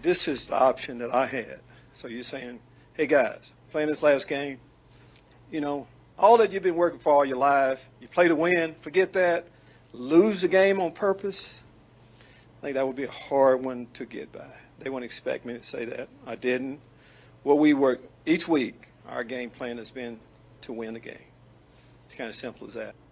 This is the option that I had. So you're saying, hey, guys, playing this last game, you know, all that you've been working for all your life, you play to win, forget that, lose the game on purpose. I think that would be a hard one to get by. They wouldn't expect me to say that. I didn't. What we work each week, our game plan has been to win the game. It's kind of simple as that.